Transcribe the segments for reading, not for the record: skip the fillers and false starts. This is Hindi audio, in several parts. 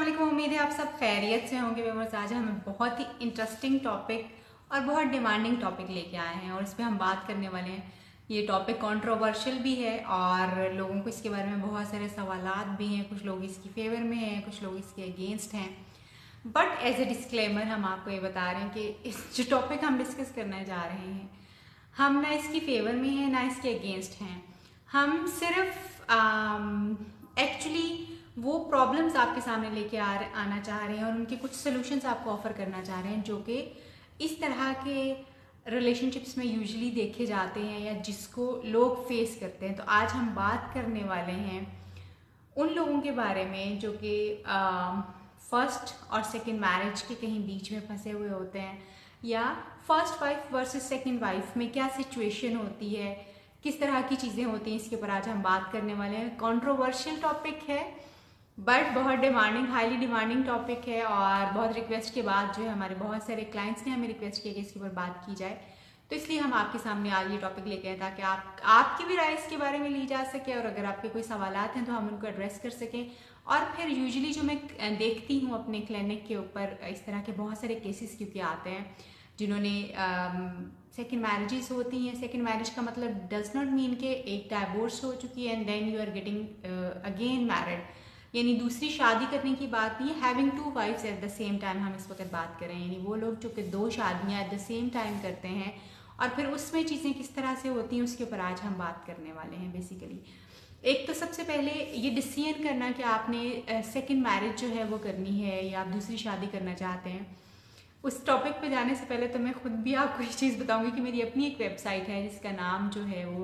वालेकुम। उम्मीद है आप सब खैरियत से होंगे। व्यूअर्स, आज हम बहुत ही इंटरेस्टिंग टॉपिक और बहुत डिमांडिंग टॉपिक लेके आए हैं और इस पर हम बात करने वाले हैं। ये टॉपिक कंट्रोवर्शियल भी है और लोगों को इसके बारे में बहुत सारे सवालात भी हैं। कुछ लोग इसकी फेवर में हैं, कुछ लोग इसके अगेंस्ट हैं। बट एज ए डिस्क्लेमर हम आपको ये बता रहे हैं कि इस जो टॉपिक हम डिस्कस करने जा रहे हैं, हम ना इसकी फेवर में हैं ना इसके अगेंस्ट हैं। हम सिर्फ एक्चुअली वो प्रॉब्लम्स आपके सामने लेके आना चाह रहे हैं और उनके कुछ सोल्यूशंस आपको ऑफर करना चाह रहे हैं जो कि इस तरह के रिलेशनशिप्स में यूजुअली देखे जाते हैं या जिसको लोग फेस करते हैं। तो आज हम बात करने वाले हैं उन लोगों के बारे में जो कि फर्स्ट और सेकंड मैरिज के कहीं बीच में फंसे हुए होते हैं, या first wife versus second wife में क्या सिचुएशन होती है, किस तरह की चीज़ें होती हैं। इसके ऊपर आज हम बात करने वाले हैं। कंट्रोवर्शियल टॉपिक है बट बहुत डिमांडिंग, हाईली डिमांडिंग टॉपिक है और बहुत रिक्वेस्ट के बाद जो है हमारे बहुत सारे क्लाइंट्स ने हमें रिक्वेस्ट किया कि इसके ऊपर बात की जाए। तो इसलिए हम आपके सामने आज ये टॉपिक लेके आए ताकि आपकी भी राय इसके बारे में ली जा सके और अगर आपके कोई सवालात हैं तो हम उनको एड्रेस कर सकें। और फिर यूजुअली जो मैं देखती हूँ अपने क्लिनिक के ऊपर इस तरह के बहुत सारे केसेस क्योंकि आते हैं जिन्होंने सेकेंड मैरिजेस होती हैं। सेकेंड मैरिज का मतलब डज नॉट मीन कि एक डाइवोर्स हो चुकी है and then you are getting again married, यानी दूसरी शादी करने की बात नहीं है। Having two wives at the same time हम इस वक्त बात करें, यानी वो लोग जो कि दो शादियां एट द सेम टाइम करते हैं और फिर उसमें चीज़ें किस तरह से होती हैं उसके ऊपर आज हम बात करने वाले हैं। बेसिकली एक तो सबसे पहले ये डिसीजन करना कि आपने सेकेंड मैरिज जो है वो करनी है या आप दूसरी शादी करना चाहते हैं। उस टॉपिक पे जाने से पहले तो मैं खुद भी आपको ये चीज़ बताऊंगी कि मेरी अपनी एक वेबसाइट है जिसका नाम जो है वो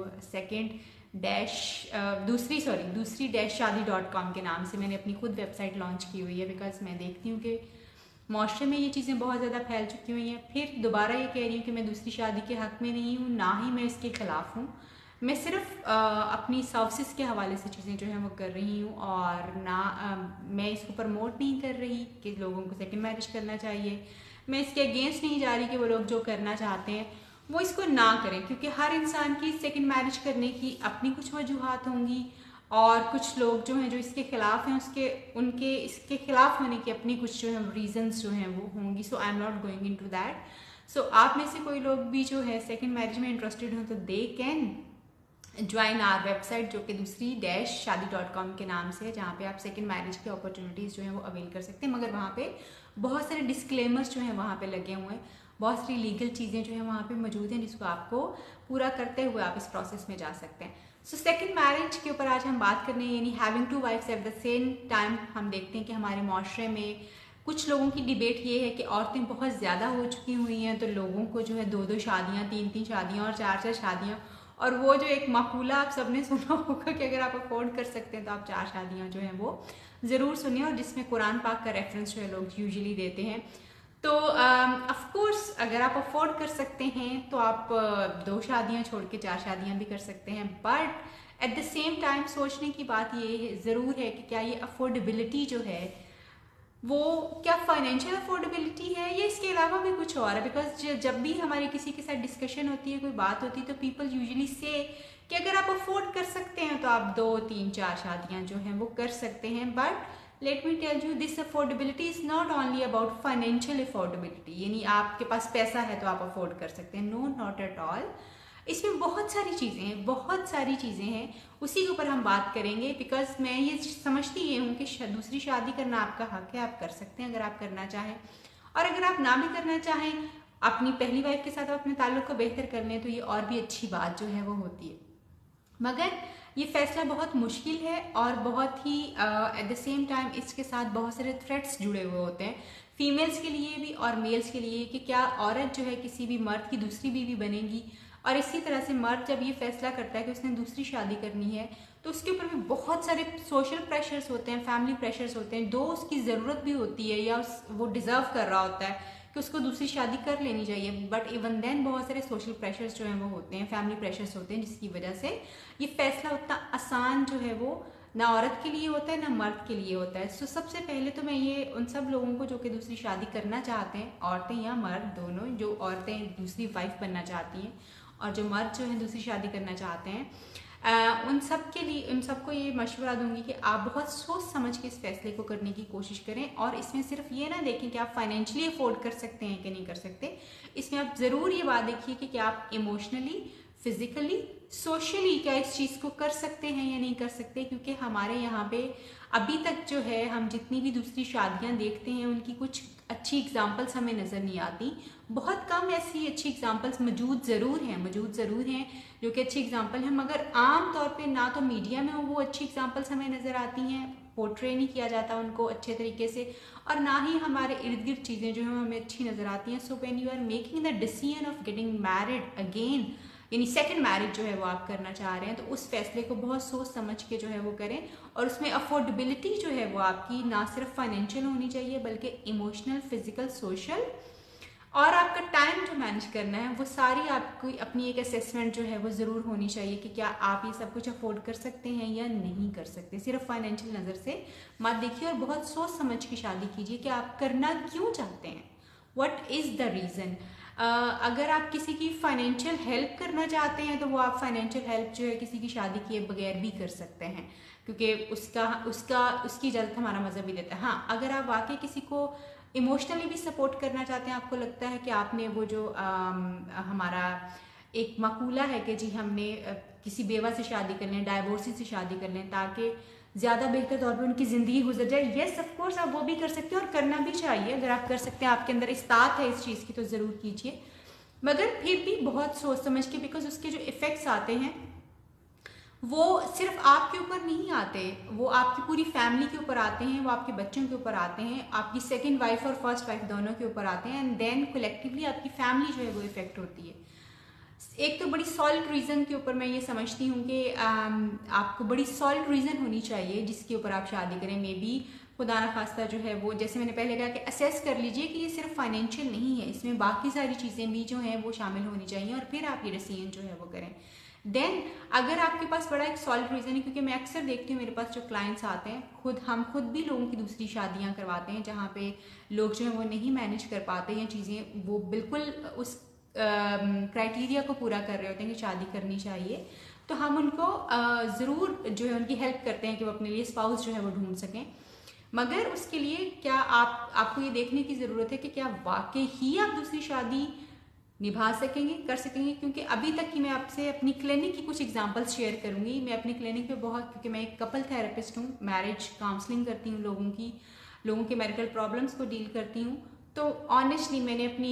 दूसरी-शादी.com के नाम से मैंने अपनी खुद वेबसाइट लॉन्च की हुई है। बिकॉज मैं देखती हूँ कि माशरे में ये चीज़ें बहुत ज़्यादा फैल चुकी हुई हैं। फिर दोबारा ये कह रही हूँ कि मैं दूसरी शादी के हक़ में नहीं हूँ, ना ही मैं इसके ख़िलाफ़ हूँ। मैं सिर्फ अपनी सर्विसेज के हवाले से चीज़ें जो हैं वो कर रही हूँ और ना मैं इसको प्रमोट नहीं कर रही कि लोगों को सेकेंड मैरिज करना चाहिए। मैं इसके अगेंस्ट नहीं जा रही कि वो लोग जो करना चाहते हैं वो इसको ना करें, क्योंकि हर इंसान की सेकेंड मैरिज करने की अपनी कुछ वजूहात होंगी और कुछ लोग जो हैं जो इसके खिलाफ हैं उनके इसके खिलाफ होने की अपनी कुछ जो है रीजंस जो हैं वो होंगी। So I am not going into that. So आप में से कोई लोग भी जो है सेकेंड मैरिज में इंटरेस्टेड हो तो they can join our website जो कि दूसरी-शादी.com के नाम से है, जहाँ पे आप सेकेंड मैरिज की अपॉर्चुनिटीज़ जो हैं वो अवेल कर सकते हैं। मगर वहाँ पे बहुत सारे डिस्क्लेमर्स जो हैं वहाँ पे लगे हुए हैं, बहुत सारी लीगल चीज़ें जो हैं वहाँ पे मौजूद हैं जिसको आपको पूरा करते हुए आप इस प्रोसेस में जा सकते हैं। सो सेकेंड मैरिज के ऊपर आज हम बात करने यानी having two wives at the same time. हम देखते हैं कि हमारे माशरे में कुछ लोगों की डिबेट ये है कि औरतें बहुत ज़्यादा हो चुकी हुई हैं तो लोगों को जो है 2-2 शादियाँ, 3-3 शादियाँ और 4-4 शादियाँ, और वो जो एक मकूला आप सबने सुना होगा कि अगर आप अफोर्ड कर सकते हैं तो आप 4 शादियाँ जो हैं वो ज़रूर सुनिए, और जिसमें कुरान पाक का रेफरेंस जो है लोग यूजुअली देते हैं। तो ऑफ कोर्स अगर आप अफोर्ड कर सकते हैं तो आप 2 शादियाँ छोड़ के 4 शादियाँ भी कर सकते हैं। But at the same time सोचने की बात ये ज़रूर है कि क्या ये अफोर्डेबिलिटी जो है वो क्या फाइनेंशियल अफोर्डेबिलिटी है या इसके अलावा भी कुछ और है। बिकॉज जब भी हमारी किसी के साथ डिस्कशन होती है, कोई बात होती है, तो पीपल यूजुअली से कि अगर आप अफोर्ड कर सकते हैं तो आप 2, 3, 4 शादियां जो हैं वो कर सकते हैं। But let me tell you this affordability is not only about financial affordability, यानी आपके पास पैसा है तो आप अफोर्ड कर सकते हैं। No, not at all. इसमें बहुत सारी चीज़ें हैं, बहुत सारी चीज़ें हैं, उसी के ऊपर हम बात करेंगे। बिकॉज मैं ये समझती ये हूँ कि दूसरी शादी करना आपका हक है, आप कर सकते हैं अगर आप करना चाहें, और अगर आप ना भी करना चाहें अपनी पहली वाइफ के साथ अपने ताल्लुक को बेहतर कर लें तो ये और भी अच्छी बात जो है वो होती है। मगर ये फैसला बहुत मुश्किल है और बहुत ही एट द सेम टाइम इसके साथ बहुत सारे थ्रेट्स जुड़े हुए होते हैं, फीमेल्स के लिए भी और मेल्स के लिए, कि क्या औरत जो है किसी भी मर्द की दूसरी बीवी बनेगी। और इसी तरह से मर्द जब ये फैसला करता है कि उसने दूसरी शादी करनी है तो उसके ऊपर भी बहुत सारे सोशल प्रेशर्स होते हैं, फैमिली प्रेशर्स होते हैं। दो उसकी ज़रूरत भी होती है या वो डिज़र्व कर रहा होता है कि उसको दूसरी शादी कर लेनी चाहिए, बट इवन देन बहुत सारे सोशल प्रेशर्स जो हैं वो होते हैं, फैमिली प्रेशर्स होते हैं, जिसकी वजह से ये फैसला उतना आसान जो है वो ना औरत के लिए होता है ना मर्द के लिए होता है। सो सबसे पहले तो मैं ये उन सब लोगों को जो कि दूसरी शादी करना चाहते हैं, औरतें या मर्द दोनों, जो औरतें दूसरी वाइफ बनना चाहती हैं और जो मर्द जो है दूसरी शादी करना चाहते हैं, उन सब के लिए, उन सबको ये मशवरा दूंगी कि आप बहुत सोच समझ के इस फैसले को करने की कोशिश करें, और इसमें सिर्फ ये ना देखें कि आप फाइनेंशियली अफोर्ड कर सकते हैं कि नहीं कर सकते। इसमें आप ज़रूर ये बात देखिए कि क्या आप इमोशनली, फिजिकली, सोशली क्या इस चीज़ को कर सकते हैं या नहीं कर सकते। क्योंकि हमारे यहाँ पे अभी तक जो है, हम जितनी भी दूसरी शादियाँ देखते हैं उनकी कुछ अच्छी एग्जाम्पल्स हमें नज़र नहीं आती। बहुत कम ऐसी अच्छी एग्जाम्पल्स मौजूद ज़रूर हैं जो कि अच्छी एग्जाम्पल हैं, मगर आम तौर पे ना तो मीडिया में वो अच्छी एग्जाम्पल्स हमें नज़र आती हैं, पोर्ट्रे नहीं किया जाता उनको अच्छे तरीके से, और ना ही हमारे इर्द गिर्द चीज़ें जो हैं हमें अच्छी नज़र आती हैं। So when you are making the decision of getting married again, यानी सेकंड मैरिज जो है वो आप करना चाह रहे हैं, तो उस फैसले को बहुत सोच समझ के जो है वो करें। और उसमें अफोर्डेबिलिटी जो है वो आपकी ना सिर्फ फाइनेंशियल होनी चाहिए, बल्कि इमोशनल, फिजिकल, सोशल, और आपका टाइम जो मैनेज करना है वो सारी आपकी अपनी एक असेसमेंट जो है वो ज़रूर होनी चाहिए कि क्या आप ये सब कुछ अफोर्ड कर सकते हैं या नहीं कर सकते। सिर्फ फाइनेंशियल नज़र से मत देखिए, और बहुत सोच समझ की शादी कीजिए कि आप करना क्यों चाहते हैं, व्हाट इज़ द रीज़न। अगर आप किसी की फाइनेंशियल हेल्प करना चाहते हैं तो वो आप फाइनेंशियल हेल्प जो है किसी की शादी किए बगैर भी कर सकते हैं, क्योंकि उसकी इजाज़त हमारा मज़हब भी देता है। हाँ, अगर आप वाकई किसी को इमोशनली भी सपोर्ट करना चाहते हैं, आपको लगता है कि आपने वो जो हमारा एक मकूला है कि जी हमने किसी बेवा से शादी कर लें, डाइवोर्सी से शादी कर लें ताकि ज़्यादा बेहतर तौर पर उनकी ज़िंदगी गुजर जाए, येस ऑफ कोर्स आप वो भी कर सकते हैं और करना भी चाहिए। अगर आप कर सकते हैं, आपके अंदर इस्तात है इस चीज़ की, तो ज़रूर कीजिए, मगर फिर भी बहुत सोच समझ के, बिकॉज उसके जो इफ़ेक्ट्स आते हैं वो सिर्फ आपके ऊपर नहीं आते, वो आपकी पूरी फैमिली के ऊपर आते हैं, वो आपके बच्चों के ऊपर आते हैं, आपकी सेकंड वाइफ और फर्स्ट वाइफ दोनों के ऊपर आते हैं, एंड देन कलेक्टिवली आपकी फैमिली जो है वो इफेक्ट होती है। एक तो बड़ी सॉलिड रीज़न के ऊपर मैं ये समझती हूँ कि आपको बड़ी सॉलिड रीज़न होनी चाहिए जिसके ऊपर आप शादी करें। मे बी खुदा न खास्ता जो है वो, जैसे मैंने पहले कहा कि असेस कर लीजिए कि ये सिर्फ फाइनेंशियल नहीं है, इसमें बाकी सारी चीज़ें भी जो हैं वो शामिल होनी चाहिए, और फिर आप ये डिसीजन जो है वो करें। देन अगर आपके पास बड़ा एक सॉलिड रीज़न है, क्योंकि मैं अक्सर देखती हूँ मेरे पास जो क्लाइंट्स आते हैं, हम खुद भी लोगों की दूसरी शादियाँ करवाते हैं जहाँ पे लोग जो है वो नहीं मैनेज कर पाते हैं चीज़ें, वो बिल्कुल उस क्राइटेरिया को पूरा कर रहे होते हैं कि शादी करनी चाहिए, तो हम उनको ज़रूर जो है उनकी हेल्प करते हैं कि वो अपने लिए स्पाउस जो है वो ढूंढ सकें। मगर उसके लिए क्या आपको ये देखने की ज़रूरत है कि क्या वाकई ही आप दूसरी शादी निभा सकेंगे, कर सकेंगे। क्योंकि अभी तक की मैं आपसे अपनी क्लिनिक की कुछ एग्जांपल्स शेयर करूंगी। मैं अपनी क्लिनिक पे बहुत, क्योंकि मैं एक कपल थेरेपिस्ट हूँ, मैरिज काउंसलिंग करती हूँ, लोगों के मैरिटल प्रॉब्लम्स को डील करती हूँ, तो ऑनेस्टली मैंने अपनी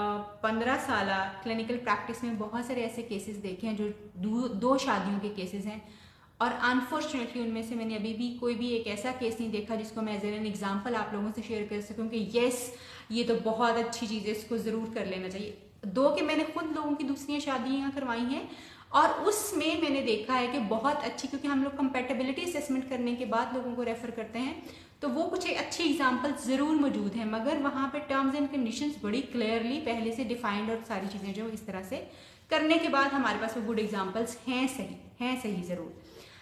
15 साल क्लिनिकल प्रैक्टिस में बहुत सारे ऐसे केसेस देखे हैं जो दो शादियों के केसेस हैं, और अनफॉर्चुनेटली उनमें से मैंने अभी भी कोई भी एक ऐसा केस नहीं देखा जिसको मैं एज एन एग्जाम्पल आप लोगों से शेयर कर सकूँ कि येस ये तो बहुत अच्छी चीज़ है, इसको ज़रूर कर लेना चाहिए। दो कि मैंने खुद लोगों की दूसरी शादियाँ करवाई हैं, और उसमें मैंने देखा है कि बहुत अच्छी, क्योंकि हम लोग कंपैटिबिलिटी असेसमेंट करने के बाद लोगों को रेफर करते हैं, तो वो कुछ अच्छी एग्जांपल ज़रूर मौजूद हैं, मगर वहाँ पे टर्म्स एंड कंडीशंस बड़ी क्लियरली पहले से डिफाइंड, और सारी चीज़ें जो इस तरह से करने के बाद हमारे पास वो गुड एग्जाम्पल्स हैं सही ज़रूर।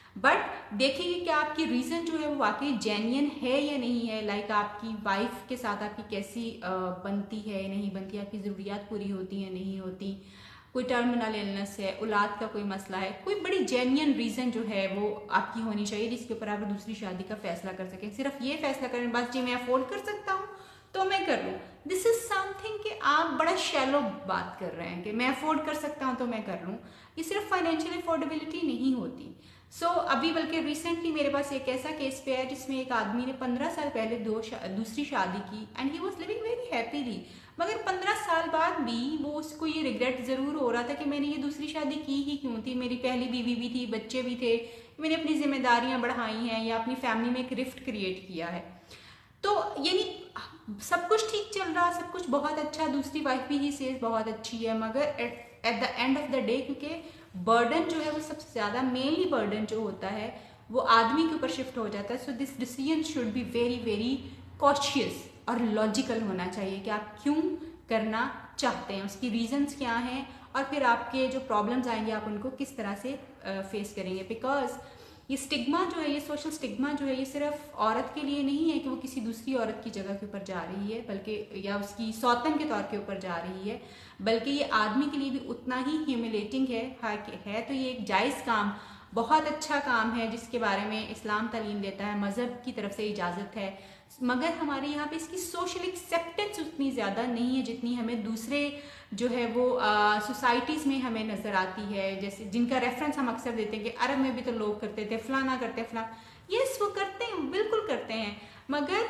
बट देखिए कि आपकी रीज़न जो है वो वाकई जेन्युइन है या नहीं है। लाइक आपकी वाइफ के साथ आपकी कैसी बनती है या नहीं बनती, आपकी ज़रूरियात पूरी होती है नहीं होती, कोई टर्मिनल इलनेस है, औलाद का कोई मसला है, कोई बड़ी जेन्युइन रीज़न जो है वो आपकी होनी चाहिए जिसके ऊपर आप दूसरी शादी का फैसला कर सकें। सिर्फ ये फैसला करें बस जी मैं अफोर्ड कर सकता हूँ तो मैं कर लूँ, दिस इज समथिंग कि आप बड़ा शैलो बात कर रहे हैं कि मैं अफोर्ड कर सकता हूँ तो मैं कर लूँ। ये सिर्फ फाइनेंशियल अफोर्डेबिलिटी नहीं होती। अभी बल्कि रिसेंटली मेरे पास एक ऐसा केस पे है जिसमें एक आदमी ने 15 साल पहले दूसरी शादी की, and he was living very happily, मगर 15 साल बाद भी वो उसको ये रिग्रेट ज़रूर हो रहा था कि मैंने ये दूसरी शादी की ही क्यों थी, मेरी पहली बीवी भी थी, बच्चे भी थे, मैंने अपनी जिम्मेदारियां बढ़ाई हैं या अपनी फैमिली में एक रिफ्ट क्रिएट किया है। तो यानी सब कुछ ठीक चल रहा, सब कुछ बहुत अच्छा, दूसरी वाइफ भी ही सेज बहुत अच्छी है, मगर at the end of the day क्योंकि बर्डन जो है वो सबसे ज़्यादा मेनली बर्डन जो होता है वो आदमी के ऊपर शिफ्ट हो जाता है। So this decision should be very very cautious और लॉजिकल होना चाहिए कि आप क्यों करना चाहते हैं, उसकी रीजंस क्या हैं, और फिर आपके जो प्रॉब्लम्स आएंगे आप उनको किस तरह से फेस करेंगे। बिकॉज ये स्टिग्मा जो है, ये सोशल स्टिग्मा जो है, ये सिर्फ औरत के लिए नहीं है कि वो किसी दूसरी औरत की जगह के ऊपर जा रही है, बल्कि या उसकी सौतन के तौर के ऊपर जा रही है, बल्कि ये आदमी के लिए भी उतना ही ह्यूमिलेटिंग है तो ये एक जायज़ काम बहुत अच्छा काम है जिसके बारे में इस्लाम तालीम देता है, मज़हब की तरफ से इजाज़त है, मगर हमारे यहाँ पे इसकी सोशल एक्सेप्टेंस उतनी ज़्यादा नहीं है जितनी हमें दूसरे जो है वो सोसाइटीज़ में हमें नज़र आती है, जैसे जिनका रेफरेंस हम अक्सर देते हैं कि अरब में भी तो लोग करते थे, फलाना करते हैं, फलाना। यस, वो करते हैं, बिल्कुल करते हैं, मगर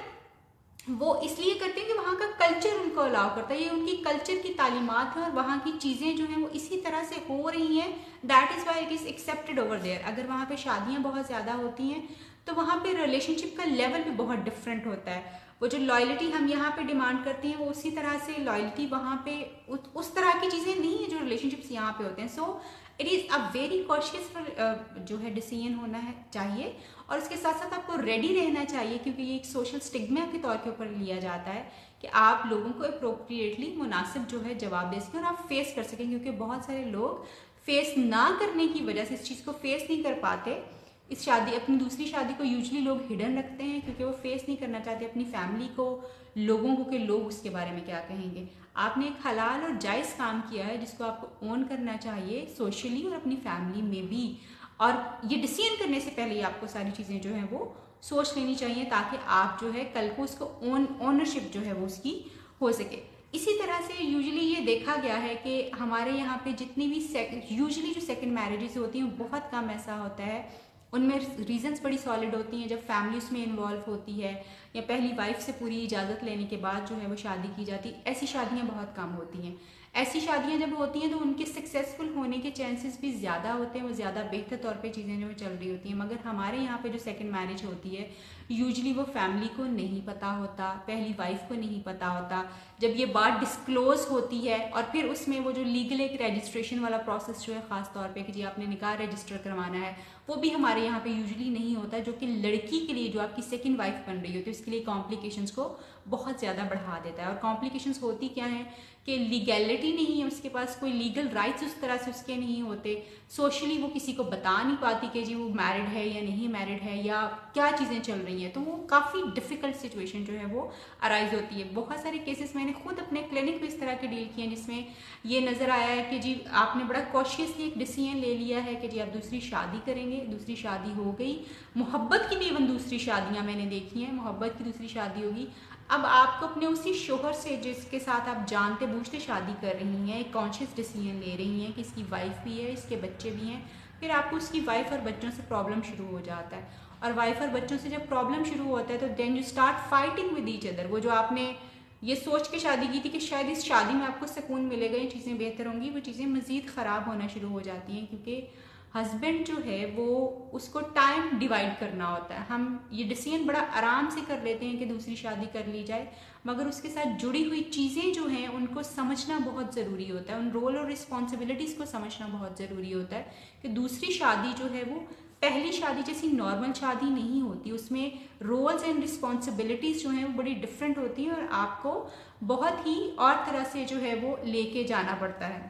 वो इसलिए करते हैं कि वहाँ का कल्चर उनको अलाउ करता है, ये उनकी कल्चर की तालीमात है और वहाँ की चीज़ें जो हैं वो इसी तरह से हो रही हैं, that is why it is accepted over there. अगर वहाँ पे शादियाँ बहुत ज़्यादा होती हैं तो वहाँ पे रिलेशनशिप का लेवल भी बहुत डिफरेंट होता है। वो जो लॉयल्टी हम यहाँ पे डिमांड करते हैं वो उसी तरह से लॉयल्टी वहाँ पे उस तरह की चीज़ें नहीं है जो रिलेशनशिप्स यहाँ पे होते हैं। So it is a very cautious जो है डिसीजन होना है चाहिए, और उसके साथ साथ आपको रेडी रहना चाहिए, क्योंकि ये एक सोशल स्टिग्मा के तौर के ऊपर लिया जाता है कि आप लोगों को अप्रोप्रिएटली मुनासिब जो है जवाब दे सकें और आप फेस कर सकें, क्योंकि बहुत सारे लोग फेस ना करने की वजह से, इस चीज़ को फेस नहीं कर पाते, इस शादी अपनी दूसरी शादी को यूजली लोग हिडन रखते हैं क्योंकि वो फेस नहीं करना चाहते अपनी फैमिली को, लोगों को, कि लोग उसके बारे में क्या कहेंगे। आपने एक हलाल और जायज़ काम किया है जिसको आपको ओन करना चाहिए सोशली और अपनी फैमिली में भी, और ये डिसीजन करने से पहले ही आपको सारी चीज़ें जो हैं वो सोच लेनी चाहिए ताकि आप जो है कल को उसको ओनरशिप जो है वो उसकी हो सके। इसी तरह से यूजुअली ये देखा गया है कि हमारे यहाँ पे जितनी भी यूजुअली जो सेकंड मैरिजेस होती हैं बहुत कम ऐसा होता है, उनमें रीजंस बड़ी सॉलिड होती हैं जब फैमिली उसमें इन्वॉल्व होती है या पहली वाइफ से पूरी इजाज़त लेने के बाद जो है वो शादी की जाती है। ऐसी शादियाँ बहुत कम होती हैं। ऐसी शादियाँ जब होती हैं तो उनके सक्सेसफुल होने के चांसेस भी ज़्यादा होते हैं, वो ज़्यादा बेहतर तौर पे चीज़ें जो चल रही होती हैं। मगर हमारे यहाँ पे जो सेकंड मैरिज होती है यूजुअली वो फैमिली को नहीं पता होता, पहली वाइफ को नहीं पता होता। जब ये बात डिस्क्लोज होती है और फिर उसमें वो जो लीगल एक रजिस्ट्रेशन वाला प्रोसेस जो है ख़ास तौर पे कि जी आपने निकाह रजिस्टर करवाना है, वो भी हमारे यहाँ पे यूजुअली नहीं होता, जो कि लड़की के लिए जो आपकी सेकंड वाइफ बन रही होती है उसके लिए कॉम्प्लिकेशंस को बहुत ज़्यादा बढ़ा देता है। और कॉम्प्लिकेशंस होती क्या है कि लीगैलिटी नहीं है, उसके पास कोई लीगल राइट्स उस तरह से उसके नहीं होते, सोशली वो किसी को बता नहीं पाती कि जी वो मैरिड है या नहीं मैरिड है या क्या चीज़ें चल रही हैं, तो वो काफ़ी डिफ़िकल्ट सिचुएशन जो है वो अराइज होती है। बहुत सारे केसेस मैंने खुद अपने क्लिनिक में इस तरह के डील किए हैं जिसमें ये नज़र आया है कि जी आपने बड़ा कॉशियसली एक डिसीजन ले लिया है कि जी आप दूसरी शादी करेंगे, दूसरी शादी हो गई, मोहब्बत की भी इवन दूसरी शादियाँ मैंने देखी हैं, मोहब्बत की दूसरी शादी होगी, अब आपको अपने उसी शोहर से जिसके साथ आप जानते बूझते शादी कर रही हैं एक कॉन्शियस डिसीजन ले रही हैं कि इसकी वाइफ भी है, इसके बच्चे भी हैं, फिर आपको उसकी वाइफ और बच्चों से प्रॉब्लम शुरू हो जाता है। और वाइफ और बच्चों से जब प्रॉब्लम शुरू होता है तो then you start fighting with each other. वो जो आपने ये सोच के शादी की थी कि शायद इस शादी में आपको सुकून मिलेगा, ये चीज़ें बेहतर होंगी, वो चीज़ें मज़ीद ख़राब होना शुरू हो जाती हैं क्योंकि हस्बैंड जो है वो उसको टाइम डिवाइड करना होता है। हम ये डिसीजन बड़ा आराम से कर लेते हैं कि दूसरी शादी कर ली जाए, मगर उसके साथ जुड़ी हुई चीज़ें जो हैं उनको समझना बहुत ज़रूरी होता है, उन रोल और रिस्पॉन्सिबिलिटीज़ को समझना बहुत ज़रूरी होता है कि दूसरी शादी जो है वो पहली शादी जैसी नॉर्मल शादी नहीं होती, उसमें रोल्स एंड रिस्पॉन्सिबिलिटीज़ जो हैं वो बड़ी डिफरेंट होती हैं और आपको बहुत ही और तरह से जो है वो लेके जाना पड़ता है।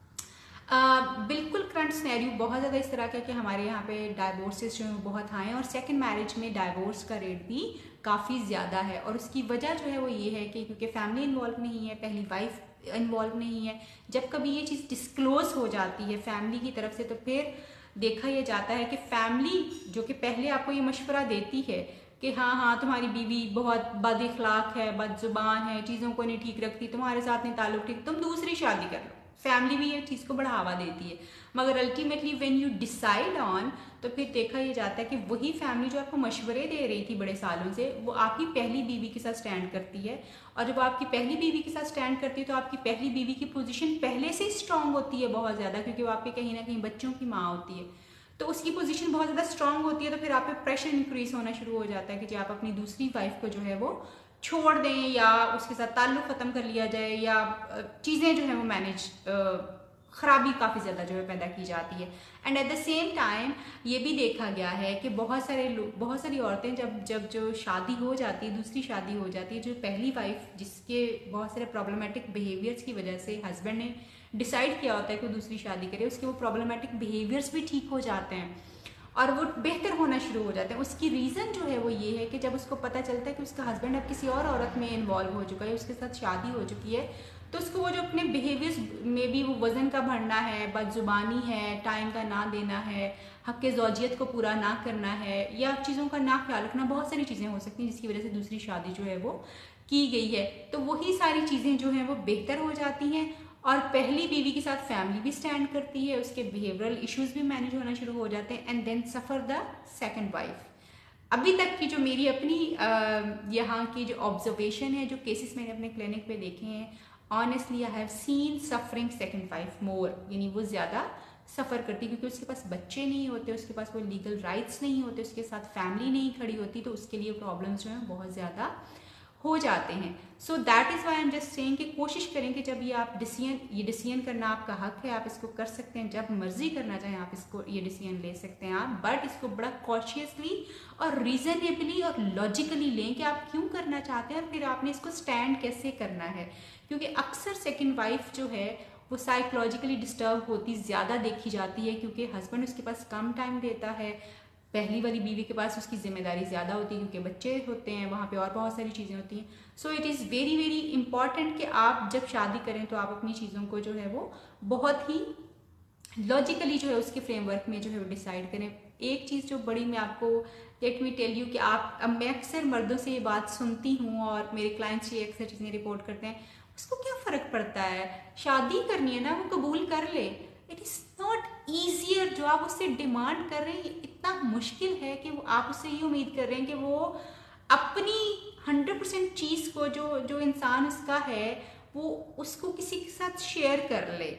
बिल्कुल करंट सिनेरियो बहुत ज़्यादा इस तरह का कि हमारे यहाँ पे डाइवोर्सेस जो हैं बहुत हाई हैं और सेकंड मैरिज में डाइवोर्स का रेट भी काफ़ी ज़्यादा है। और उसकी वजह जो है वो ये है कि क्योंकि फैमिली इन्वॉल्व नहीं है, पहली वाइफ इन्वॉल्व नहीं है, जब कभी ये चीज़ डिस्क्लोज हो जाती है फैमिली की तरफ से तो फिर देखा यह जाता है कि फैमिली जो कि पहले आपको ये मशवरा देती है कि हाँ हाँ तुम्हारी बीवी बहुत बद इखलाक है, बदजुबान है, चीज़ों को नहीं ठीक रखती, तुम्हारे साथ नहीं ताल्लुक ठीक, तुम दूसरी शादी कर लो, फैमिली भी ये चीज़ को बढ़ावा देती है। मगर ultimately when you decide on, तो फिर देखा यह जाता है कि वही फैमिली जो आपको मशवरे दे रही थी बड़े सालों से वो आपकी पहली बीवी के साथ स्टैंड करती है। और जब आपकी पहली बीवी के साथ स्टैंड करती है तो आपकी पहली बीवी की पोजीशन पहले से स्ट्रांग होती है बहुत ज़्यादा, क्योंकि वो आपके कहीं ना कहीं बच्चों की माँ होती है, तो उसकी पोजीशन बहुत ज़्यादा स्ट्रांग होती है। तो फिर आप पे प्रेशर इंक्रीज होना शुरू हो जाता है कि जी आप अपनी दूसरी वाइफ को जो है वो छोड़ दें या उसके साथ ताल्लुक़ ख़त्म कर लिया जाए, या चीज़ें जो है वो मैनेज ख़राबी काफ़ी ज़्यादा जो है पैदा की जाती है। And at the same time ये भी देखा गया है कि बहुत सारी औरतें जब जो शादी हो जाती है, दूसरी शादी हो जाती है, जो पहली वाइफ जिसके बहुत सारे प्रॉब्लमेटिक बिहेवियर्स की वजह से हस्बैंड ने डिसाइड किया होता है कि दूसरी शादी करे, उसके वो प्रॉब्लमेटिक बिहेवियर्स भी ठीक हो जाते हैं और वो बेहतर होना शुरू हो जाते हैं। उसकी रीज़न जो है वो ये है कि जब उसको पता चलता है कि उसका हस्बैंड अब किसी और औरत में इन्वॉल्व हो चुका है, उसके साथ शादी हो चुकी है, तो उसको वो जो अपने बिहेवियर्स में भी वो वज़न का बढ़ना है, बदजुबानी है, टाइम का ना देना है, हक़ ज़ौजियत को पूरा ना करना है, या चीज़ों का ना ख्याल रखना, बहुत सारी चीज़ें हो सकती हैं जिसकी वजह से दूसरी शादी जो है वो की गई है। तो वही सारी चीज़ें जो हैं वो बेहतर हो जाती हैं और पहली बीवी के साथ फैमिली भी स्टैंड करती है, उसके बिहेवियरल इश्यूज भी मैनेज होना शुरू हो जाते हैं, and then suffer the second wife. अभी तक की जो मेरी अपनी यहाँ की जो ऑब्जर्वेशन है, जो केसेस मैंने अपने क्लिनिक पे देखे हैं, honestly I have seen suffering second wife more, यानी वो ज़्यादा सफ़र करती क्योंकि उसके पास बच्चे नहीं होते, उसके पास वो लीगल राइट्स नहीं होते, उसके साथ फैमिली नहीं खड़ी होती, तो उसके लिए प्रॉब्लम्स जो हैं बहुत ज़्यादा हो जाते हैं। So that is why I am just saying कि कोशिश करें कि जब ये डिसीजन करना आपका हक है, आप इसको कर सकते हैं, जब मर्जी करना चाहें आप इसको ये डिसीजन ले सकते हैं आप, बट इसको बड़ा कॉशियसली और रीजनेबली और लॉजिकली लें कि आप क्यों करना चाहते हैं और फिर आपने इसको स्टैंड कैसे करना है। क्योंकि अक्सर सेकेंड वाइफ जो है वो साइकोलॉजिकली डिस्टर्ब होती ज़्यादा देखी जाती है क्योंकि हस्बैंड उसके पास कम टाइम देता है, पहली वाली बीवी के पास उसकी जिम्मेदारी ज़्यादा होती है क्योंकि बच्चे होते हैं वहाँ पे और बहुत सारी चीज़ें होती हैं। So it is very very important कि आप जब शादी करें तो आप अपनी चीज़ों को जो है वो बहुत ही लॉजिकली जो है उसके फ्रेमवर्क में जो है वो डिसाइड करें। एक चीज़ जो बड़ी मैं आपको लेट मी टेल यू कि मैं अक्सर मर्दों से ये बात सुनती हूँ और मेरे क्लाइंट्स ये अक्सर चीज़ें रिपोर्ट करते हैं, उसको क्या फ़र्क पड़ता है, शादी करनी है ना, वो कबूल कर ले। इट इज़ नॉट ईजियर, जो आप उससे डिमांड कर रहे हैं इतना मुश्किल है कि वो आप उससे ये उम्मीद कर रहे हैं कि वो अपनी 100% चीज़ को जो जो इंसान उसका है वो उसको किसी के साथ शेयर कर ले,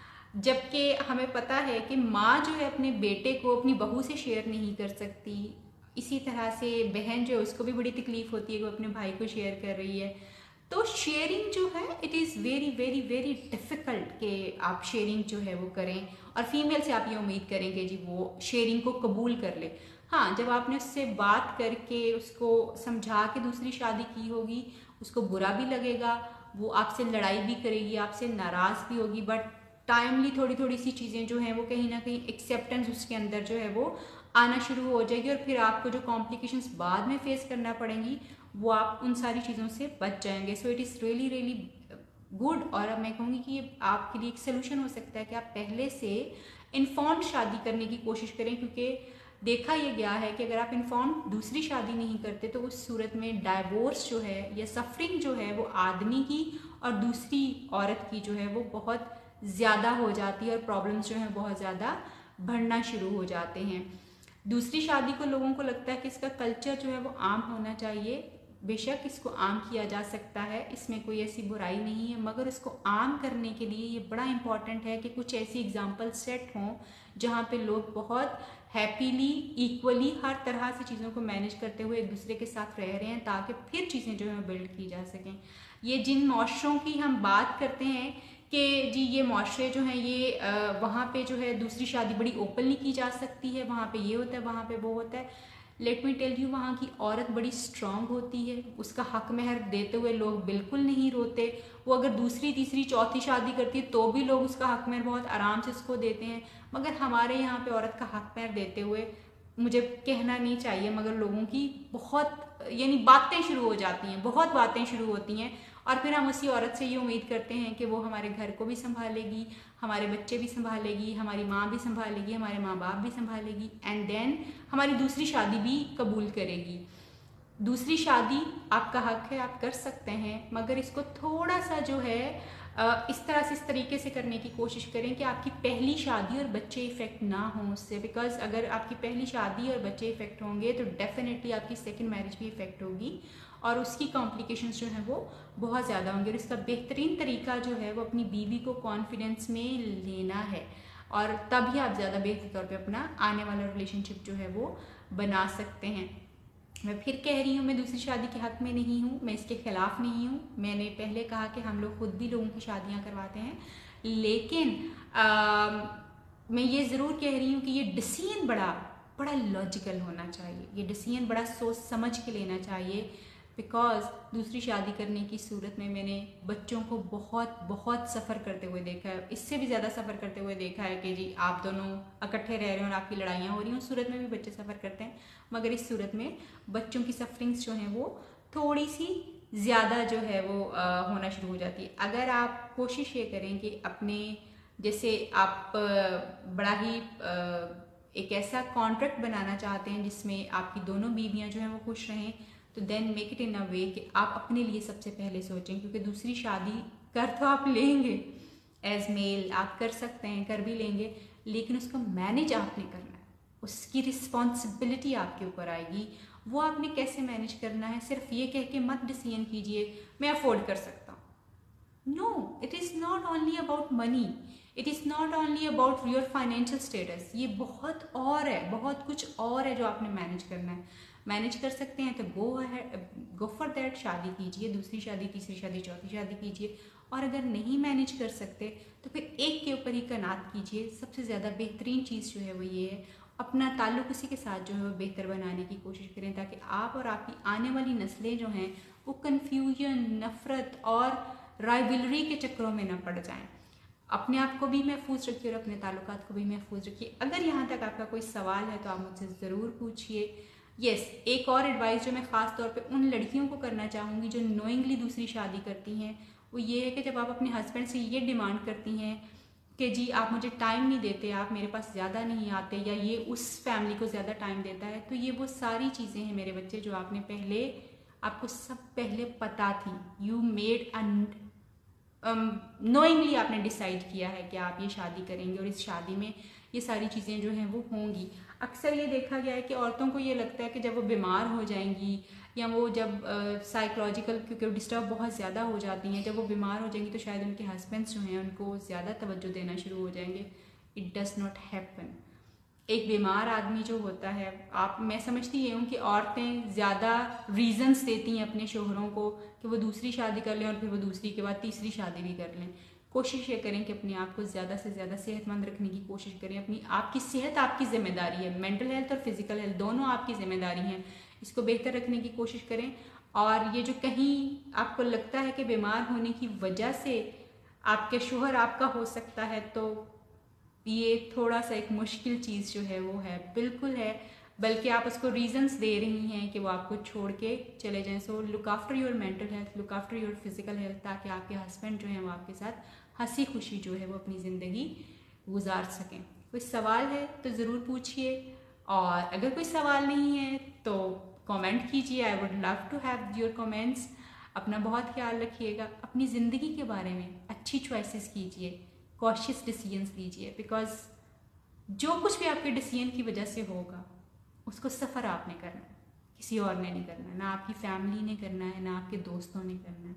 जबकि हमें पता है कि माँ जो है अपने बेटे को अपनी बहू से शेयर नहीं कर सकती। इसी तरह से बहन जो है उसको भी बड़ी तकलीफ होती है कि वो अपने भाई को शेयर कर रही है। तो शेयरिंग जो है it is very very very difficult कि आप शेयरिंग जो है वो करें और फीमेल से आप ये उम्मीद करेंगे जी वो शेयरिंग को कबूल कर ले। हाँ, जब आपने उससे बात करके उसको समझा के दूसरी शादी की होगी, उसको बुरा भी लगेगा, वो आपसे लड़ाई भी करेगी, आपसे नाराज़ भी होगी, बट टाइमली थोड़ी थोड़ी सी चीज़ें जो हैं वो कहीं ना कहीं एक्सेप्टेंस उसके अंदर जो है वो आना शुरू हो जाएगी और फिर आपको जो कॉम्प्लिकेशंस बाद में फेस करना पड़ेंगी वो आप उन सारी चीज़ों से बच जाएंगे। So it is really really good, और अब मैं कहूँगी कि ये आपके लिए एक सोल्यूशन हो सकता है कि आप पहले से इन्फॉर्म्ड शादी करने की कोशिश करें, क्योंकि देखा ये गया है कि अगर आप इन्फॉर्म दूसरी शादी नहीं करते तो उस सूरत में डाइवोर्स जो है या सफरिंग जो है वो आदमी की और दूसरी औरत की जो है वो बहुत ज़्यादा हो जाती है और प्रॉब्लम्स जो हैं बहुत ज़्यादा बढ़ना शुरू हो जाते हैं। दूसरी शादी को लोगों को लगता है कि इसका कल्चर जो है वो आम होना चाहिए, बेशक इसको आम किया जा सकता है, इसमें कोई ऐसी बुराई नहीं है, मगर इसको आम करने के लिए ये बड़ा इम्पॉर्टेंट है कि कुछ ऐसी एग्जाम्पल सेट हों जहाँ पे लोग बहुत हैप्पीली इक्वली हर तरह से चीज़ों को मैनेज करते हुए एक दूसरे के साथ रह रहे हैं, ताकि फिर चीज़ें जो हैं बिल्ड की जा सकें। ये जिन माशरों की हम बात करते हैं कि जी ये माशरे जो हैं ये वहाँ पे जो है दूसरी शादी बड़ी ओपनली की जा सकती है, वहाँ पे ये होता है, वहाँ पे वो होता है, लेट मी टेल यू वहाँ की औरत बड़ी स्ट्रांग होती है, उसका हक महर देते हुए लोग बिल्कुल नहीं रोते। वो अगर दूसरी तीसरी चौथी शादी करती है तो भी लोग उसका हक महर बहुत आराम से उसको देते हैं, मगर हमारे यहाँ पे औरत का हक महर देते हुए मुझे कहना नहीं चाहिए मगर लोगों की बहुत यानी बातें शुरू हो जाती हैं, बहुत बातें शुरू होती हैं, और फिर हम उसी औरत से ये उम्मीद करते हैं कि वो हमारे घर को भी संभालेगी, हमारे बच्चे भी संभालेगी, हमारी माँ भी संभालेगी, हमारे माँ बाप भी संभालेगी, एंड देन हमारी दूसरी शादी भी कबूल करेगी। दूसरी शादी आपका हक है, आप कर सकते हैं, मगर इसको थोड़ा सा जो है इस तरह से इस तरीके से करने की कोशिश करें कि आपकी पहली शादी और बच्चे इफ़ेक्ट ना हों उससे, बिकॉज अगर आपकी पहली शादी और बच्चे इफ़ेक्ट होंगे तो डेफिनेटली आपकी सेकंड मैरिज भी इफ़ेक्ट होगी और उसकी कॉम्प्लिकेशंस जो हैं वो बहुत ज़्यादा होंगे। और इसका बेहतरीन तरीका जो है वो अपनी बीवी को कॉन्फिडेंस में लेना है, और तभी आप ज़्यादा बेहतर तौर पे अपना आने वाला रिलेशनशिप जो है वो बना सकते हैं। मैं फिर कह रही हूँ, मैं दूसरी शादी के हक़ में नहीं हूँ, मैं इसके ख़िलाफ़ नहीं हूँ। मैंने पहले कहा कि हम लोग खुद भी लोगों की शादियाँ करवाते हैं, लेकिन मैं ये ज़रूर कह रही हूँ कि ये डिसीजन बड़ा बड़ा लॉजिकल होना चाहिए, ये डिसीजन बड़ा सोच समझ के लेना चाहिए, बिकॉज दूसरी शादी करने की सूरत में मैंने बच्चों को बहुत बहुत सफ़र करते हुए देखा है, इससे भी ज़्यादा सफ़र करते हुए देखा है कि जी आप दोनों इकट्ठे रह रहे हैं और आपकी लड़ाइयाँ हो रही हैं, उस सूरत में भी बच्चे सफ़र करते हैं, मगर इस सूरत में बच्चों की सफरिंग्स जो हैं वो थोड़ी सी ज़्यादा जो है वो होना शुरू हो जाती है। अगर आप कोशिश ये करें कि अपने, जैसे आप बड़ा ही एक ऐसा कॉन्ट्रैक्ट बनाना चाहते हैं जिसमें आपकी दोनों बीवियां जो हैं वो खुश रहें, तो then make it in a way कि आप अपने लिए सबसे पहले सोचें, क्योंकि दूसरी शादी कर तो आप लेंगे एज मेल, आप कर सकते हैं, कर भी लेंगे, लेकिन उसको मैनेज आपने करना है, उसकी रिस्पॉन्सिबिलिटी आपके ऊपर आएगी। वो आपने कैसे मैनेज करना है, सिर्फ ये कह के मत डिसीजन कीजिए मैं अफोर्ड कर सकता हूँ। No, it is not only about money, it is not only about your financial status, ये बहुत और है, बहुत कुछ और है जो आपने मैनेज करना है। मैनेज कर सकते हैं तो गो फॉर दैट, शादी कीजिए, दूसरी शादी, तीसरी शादी, चौथी शादी कीजिए। और अगर नहीं मैनेज कर सकते तो फिर एक के ऊपर ही कनात कीजिए। सबसे ज़्यादा बेहतरीन चीज़ जो है वो ये है, अपना ताल्लुक उसी के साथ जो है वो बेहतर बनाने की कोशिश करें, ताकि आप और आपकी आने वाली नस्लें जो हैं वो कन्फ्यूजन, नफ़रत और राइवलरी के चक्करों में न पड़ जाएं। अपने आप को भी महफूज रखिए और अपने ताल्लुकात को भी महफूज रखिए। अगर यहाँ तक आपका कोई सवाल है तो आप मुझसे ज़रूर पूछिए। यस, एक और एडवाइस जो मैं ख़ास तौर पे उन लड़कियों को करना चाहूँगी जो नोइंगली दूसरी शादी करती हैं, वो ये है कि जब आप अपने हस्बैंड से ये डिमांड करती हैं कि जी आप मुझे टाइम नहीं देते, आप मेरे पास ज़्यादा नहीं आते, या ये उस फैमिली को ज़्यादा टाइम देता है, तो ये वो सारी चीज़ें हैं मेरे बच्चे जो आपने पहले, आपको सब पहले पता थी। यू मेड नोइंगली आपने डिसाइड किया है कि आप ये शादी करेंगे और इस शादी में ये सारी चीज़ें जो हैं वो होंगी। अक्सर ये देखा गया है कि औरतों को ये लगता है कि जब वो बीमार हो जाएंगी या वो जब साइकोलॉजिकल, क्योंकि डिस्टर्ब बहुत ज़्यादा हो जाती हैं, जब वो बीमार हो जाएंगी तो शायद उनके हस्बैंड्स जो हैं उनको ज़्यादा तवज्जो देना शुरू हो जाएंगे। It does not happen. एक बीमार आदमी जो होता है, आप, मैं समझती ये हूँ कि औरतें ज़्यादा रीजंस देती हैं अपने शोहरों को कि वो दूसरी शादी कर लें और फिर वो दूसरी के बाद तीसरी शादी भी कर लें। कोशिश ये करें कि अपने आप को ज़्यादा से ज़्यादा सेहतमंद रखने की कोशिश करें। अपनी, आपकी सेहत आपकी ज़िम्मेदारी है, मेंटल हेल्थ और फिजिकल हेल्थ दोनों आपकी ज़िम्मेदारी हैं, इसको बेहतर रखने की कोशिश करें। और ये जो कहीं आपको लगता है कि बीमार होने की वजह से आपके शोहर आपका हो सकता है, तो ये थोड़ा सा एक मुश्किल चीज़ जो है वो है, बिल्कुल है, बल्कि आप उसको रीजंस दे रही हैं कि वो आपको छोड़ के चले जाएं। So look after your mental health, look after your physical health, ताकि आपके हस्बैंड जो हैं वो आपके साथ हंसी खुशी जो है वो अपनी ज़िंदगी गुजार सकें। कोई सवाल है तो ज़रूर पूछिए, और अगर कोई सवाल नहीं है तो कमेंट कीजिए। I would love to have your comments. अपना बहुत ख्याल रखिएगा, अपनी ज़िंदगी के बारे में अच्छी चॉइसेस कीजिए, कॉशियस डिसीजंस लीजिए, बिकॉज जो कुछ भी आपके डिसीजन की वजह से होगा उसको सफ़र आपने करना है, किसी और ने नहीं करना है, ना आपकी फैमिली ने करना है, ना आपके दोस्तों ने करना है,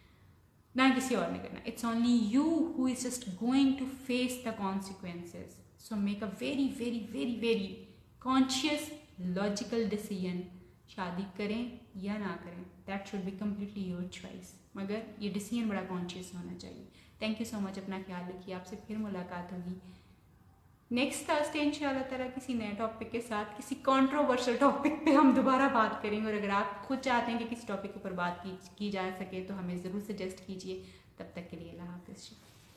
ना किसी और ने करना है। It's only you who is just going to face the consequences. So make a very very very very conscious logical decision. शादी करें या ना करें, that should be completely your choice, मगर ये डिसीजन बड़ा कॉन्शियस होना चाहिए। थैंक यू सो मच, अपना ख्याल रखिए। आपसे फिर मुलाकात होगी नेक्स्ट थर्सडे इंशाल्लाह ताला किसी नए टॉपिक के साथ, किसी कंट्रोवर्शियल टॉपिक पे हम दोबारा बात करेंगे। और अगर आप खुद चाहते हैं कि किसी टॉपिक के ऊपर बात की जा सके तो हमें ज़रूर सजेस्ट कीजिए। तब तक के लिए अल्लाह हाफ़िज़।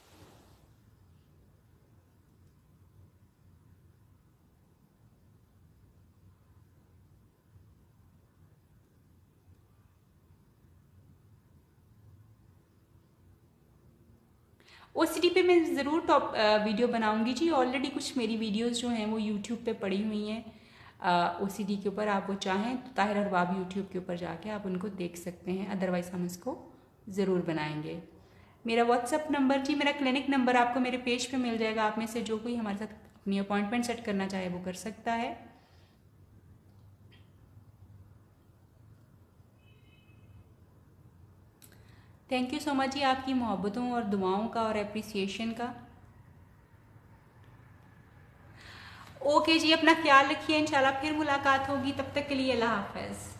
OCD पे मैं ज़रूर वीडियो बनाऊंगी जी। ऑलरेडी कुछ मेरी वीडियोस जो हैं वो यूट्यूब पे पड़ी हुई हैं OCD के ऊपर। आप वो चाहें तो ताहिर अरबाब यूट्यूब के ऊपर जाके आप उनको देख सकते हैं, अदरवाइज़ हम इसको ज़रूर बनाएंगे। मेरा व्हाट्सअप नंबर जी, मेरा क्लिनिक नंबर आपको मेरे पेज पे मिल जाएगा। आप में से जो कोई हमारे साथ अपनी अपॉइंटमेंट सेट करना चाहे वो कर सकता है। थैंक यू सो मच जी, आपकी मोहब्बतों और दुआओं का और अप्रिसिएशन का। ओके जी, अपना ख्याल रखिए, इंशाल्लाह फिर मुलाकात होगी। तब तक के लिए अल्लाह हाफ़िज़।